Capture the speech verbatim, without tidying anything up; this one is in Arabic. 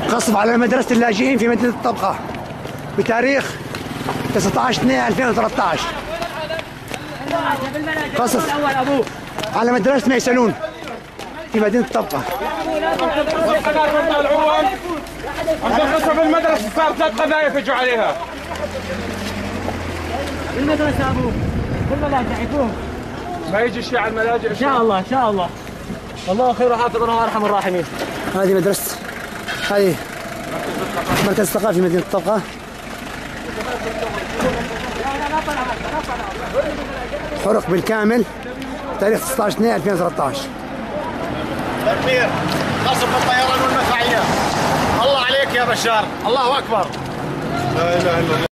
قصف على مدرسة اللاجئين في مدينة الطبقة بتاريخ تسعة عشر اثنين ألفين وثلاثة عشر. قصف على مدرسة ميسلون في مدينة الطبقة. قصف المدرسة، صار ثلاث قضايا فجوا عليها. المدرسة أبوه الملاجئ يكون ما يجي شيء على الملاجئ إن شاء الله إن شاء الله. الله خير وحافظنا وأرحم الراحمين. هذه مدرسة، هذه مركز الثقافي في مدينة الطبقة. حرق بالكامل تاريخ تسعة عشر اثنين ألفين وثلاثة عشر. تكبير، قصف الطيران والمدفعية. الله عليك يا بشار، الله أكبر. لا إله إلا الله.